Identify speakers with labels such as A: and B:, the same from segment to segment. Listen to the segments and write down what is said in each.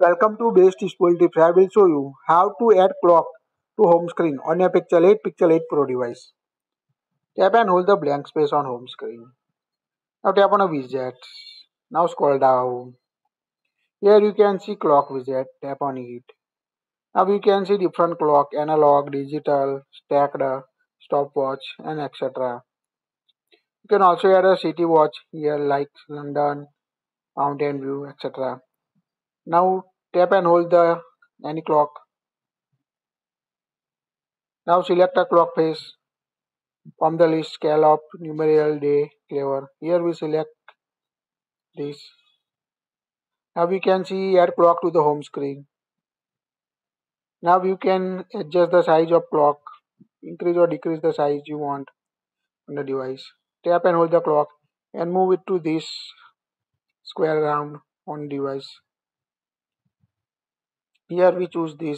A: Welcome to BestusefulTips. I will show you how to add clock to home screen on a Pixel 8 Pro device. Tap and hold the blank space on home screen. Now tap on a widget. Now scroll down. Here you can see clock widget. Tap on it. Now you can see different clock, analog, digital, stacked, stopwatch, and etc. You can also add a city watch here like London, Mountain View, etc. Now tap and hold the any clock. Now select a clock face from the list scallop, numeral, day, clever. Here we select this. Now we can see add clock to the home screen. Now you can adjust the size of clock, increase or decrease the size you want on the device. Tap and hold the clock and move it to this square round on device. Here we choose this.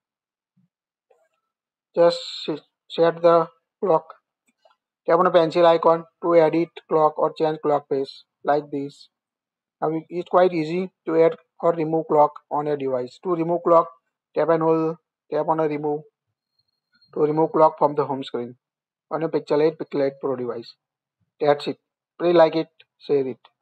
A: Just set the clock. Tap on a pencil icon to edit clock or change clock face like this. Now it's quite easy to add or remove clock on a device. To remove clock, tap and hold, tap on a remove to remove clock from the home screen on a Pixel 8 Pro device. That's it. Please like it, share it.